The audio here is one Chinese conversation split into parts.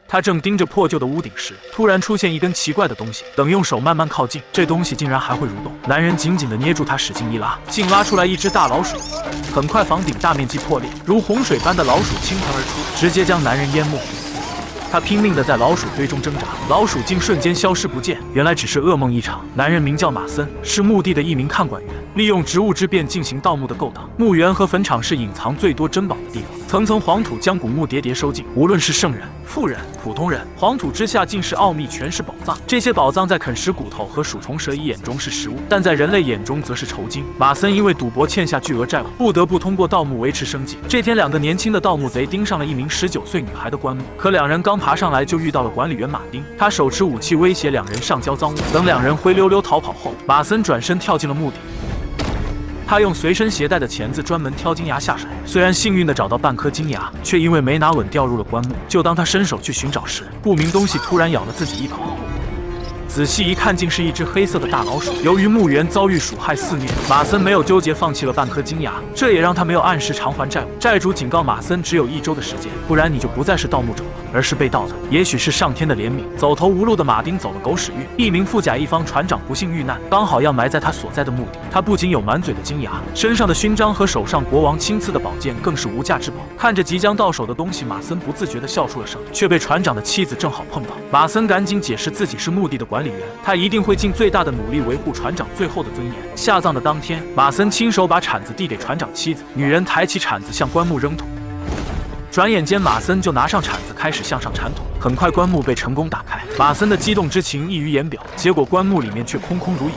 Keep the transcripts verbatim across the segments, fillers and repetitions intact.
他正盯着破旧的屋顶时，突然出现一根奇怪的东西。等用手慢慢靠近，这东西竟然还会蠕动。男人紧紧地捏住它，使劲一拉，竟拉出来一只大老鼠。很快，房顶大面积破裂，如洪水般的老鼠倾盆而出，直接将男人淹没。他拼命地在老鼠堆中挣扎，老鼠竟瞬间消失不见。原来只是噩梦一场。男人名叫马森，是墓地的一名看管员，利用职务之便进行盗墓的勾当。墓园和坟场是隐藏最多珍宝的地方，层层黄土将古墓叠叠收进。无论是圣人、富人、普通人，黄土之下尽是奥秘，全是宝藏。这些宝藏在啃食骨头和鼠虫蛇蚁眼中是食物，但在人类眼中则是酬金。马森因为赌博欠下巨额债务，不得不通过盗墓维持生计。这天，两个年轻的盗墓贼盯上了一名十九岁女孩的棺木，可两人刚爬上来就遇到了管理员马丁，他手持武器威胁两人上交赃物。等两人灰溜溜逃跑后，马森转身跳进了墓地。他用随身携带的钳子专门挑金牙下手，虽然幸运地找到半颗金牙，却因为没拿稳掉入了棺木。就当他伸手去寻找时，不明东西突然咬了自己一口。仔细一看，竟是一只黑色的大老鼠。由于墓园遭遇鼠害肆虐，马森没有纠结，放弃了半颗金牙，这也让他没有按时偿还债务。债主警告马森，只有一周的时间，不然你就不再是盗墓者了，而是被盗的。也许是上天的怜悯，走投无路的马丁走了狗屎运。一名富甲一方船长不幸遇难，刚好要埋在他所在的墓地。他不仅有满嘴的金牙，身上的勋章和手上国王亲赐的宝剑更是无价之宝。看着即将到手的东西，马森不自觉地笑出了声，却被船长的妻子正好碰到。马森赶紧解释自己是墓地的管理员，他一定会尽最大的努力维护船长最后的尊严。下葬的当天，马森亲手把铲子递给船长妻子，女人抬起铲子向棺木扔土。转眼间，马森就拿上铲子开始向上铲土。很快，棺木被成功打开，马森的激动之情溢于言表。结果棺木里面却空空如也。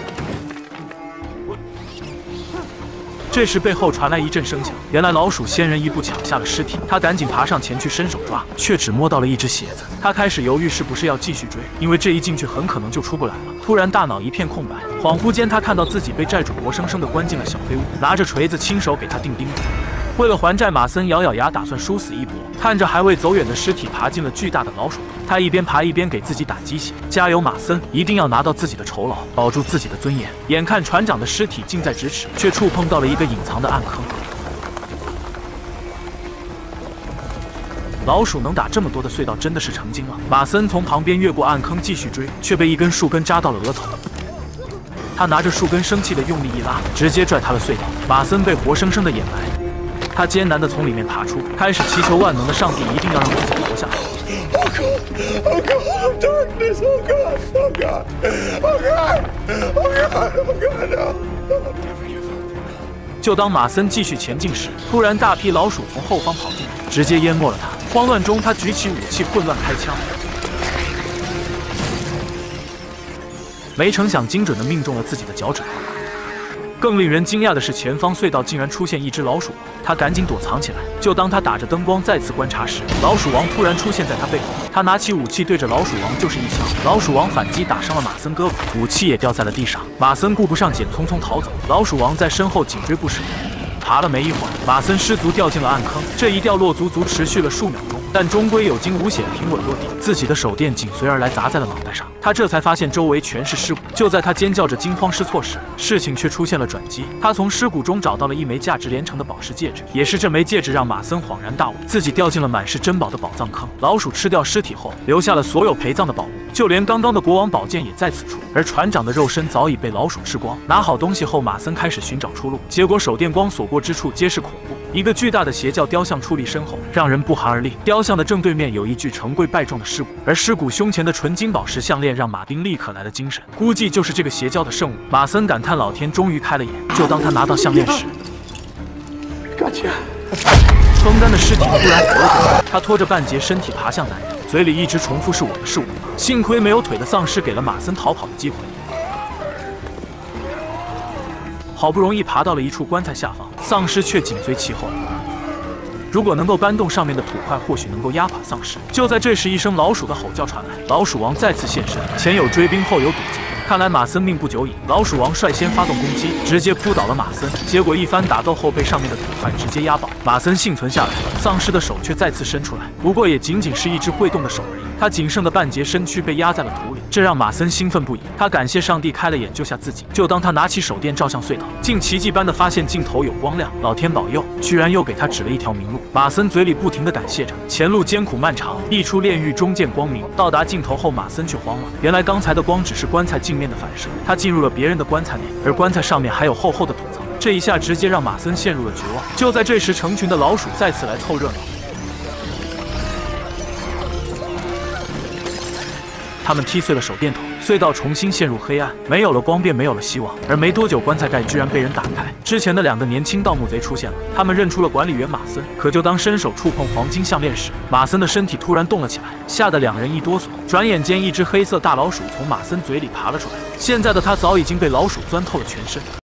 这时背后传来一阵声响，原来老鼠先人一步抢下了尸体。他赶紧爬上前去伸手抓，却只摸到了一只鞋子。他开始犹豫是不是要继续追，因为这一进去很可能就出不来了。突然大脑一片空白，恍惚间他看到自己被债主活生生地关进了小黑屋，拿着锤子亲手给他钉钉子。为了还债，马森咬咬牙，打算殊死一搏。看着还未走远的尸体爬进了巨大的老鼠洞，他一边爬一边给自己打鸡血：加油，马森，一定要拿到自己的酬劳，保住自己的尊严。眼看船长的尸体近在咫尺，却触碰到了一个隐藏的暗坑。老鼠能打这么多的隧道，真的是成精了。马森从旁边越过暗坑继续追，却被一根树根扎到了额头。他拿着树根生气的用力一拉，直接拽塌了隧道。马森被活生生的掩埋。他艰难地从里面爬出，开始祈求万能的上帝一定要让自己活下来。Oh God! Oh God! Darkness! Oh God! Oh God! Oh God! Oh God! Oh God! No! 就当马森继续前进时，突然大批老鼠从后方跑进来，直接淹没了他。慌乱中，他举起武器，混乱开枪。没成想，精准地命中了自己的脚趾头。更令人惊讶的是，前方隧道竟然出现一只老鼠王，他赶紧躲藏起来。就当他打着灯光再次观察时，老鼠王突然出现在他背后，他拿起武器对着老鼠王就是一枪，老鼠王反击打伤了马森胳膊，武器也掉在了地上。马森顾不上捡，匆匆逃走，老鼠王在身后紧追不舍。爬了没一会儿，马森失足掉进了暗坑，这一掉落足足持续了数秒钟，但终归有惊无险平稳落地，自己的手电紧随而来砸在了脑袋上。他这才发现周围全是尸骨。就在他尖叫着惊慌失措时，事情却出现了转机。他从尸骨中找到了一枚价值连城的宝石戒指，也是这枚戒指让马森恍然大悟，自己掉进了满是珍宝的宝藏坑。老鼠吃掉尸体后，留下了所有陪葬的宝物，就连刚刚的国王宝剑也在此处。而船长的肉身早已被老鼠吃光。拿好东西后，马森开始寻找出路，结果手电光所过之处皆是恐怖。一个巨大的邪教雕像矗立身后，让人不寒而栗。雕像的正对面有一具成跪拜状的尸骨，而尸骨胸前的纯金宝石项链让马丁立刻来了精神，估计就是这个邪教的圣物。马森感叹老天终于开了眼。就当他拿到项链时，风干的尸体突然活了过来，他拖着半截身体爬向男人，嘴里一直重复是我的是我的。幸亏没有腿的丧尸给了马森逃跑的机会。好不容易爬到了一处棺材下方，丧尸却紧随其后。如果能够搬动上面的土块，或许能够压垮丧尸。就在这时，一声老鼠的吼叫传来，老鼠王再次现身，前有追兵，后有堵截。看来马森命不久矣。老鼠王率先发动攻击，直接扑倒了马森。结果一番打斗后，被上面的土块直接压爆。马森幸存下来， 丧尸的手却再次伸出来，不过也仅仅是一只会动的手而已。他仅剩的半截身躯被压在了土里，这让马森兴奋不已。他感谢上帝开了眼救下自己。就当他拿起手电照向隧道，竟奇迹般的发现镜头有光亮，老天保佑，居然又给他指了一条明路。马森嘴里不停的感谢着，前路艰苦漫长，一出炼狱终见光明。到达尽头后，马森却慌了，原来刚才的光只是棺材镜面的反射，他进入了别人的棺材内，而棺材上面还有厚厚的土层。这一下直接让马森陷入了绝望。就在这时，成群的老鼠再次来凑热闹。他们踢碎了手电筒，隧道重新陷入黑暗，没有了光便没有了希望。而没多久，棺材盖居然被人打开，之前的两个年轻盗墓贼出现了，他们认出了管理员马森。可就当伸手触碰黄金项链时，马森的身体突然动了起来，吓得两人一哆嗦。转眼间，一只黑色大老鼠从马森嘴里爬了出来，现在的他早已经被老鼠钻透了全身。